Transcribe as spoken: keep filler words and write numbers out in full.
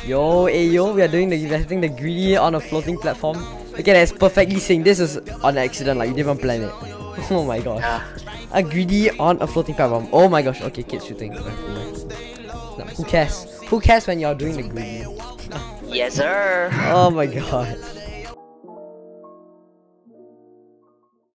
Yo, hey yo, we are doing the we are hitting the greedy on a floating platform. Okay, that's perfectly synced. This is on accident, like you didn't even plan it. Oh my gosh. Yeah. A greedy on a floating platform. Oh my gosh. Okay, kids shooting. No, who cares? Who cares when you're doing the greedy? Yes, sir. Oh my god.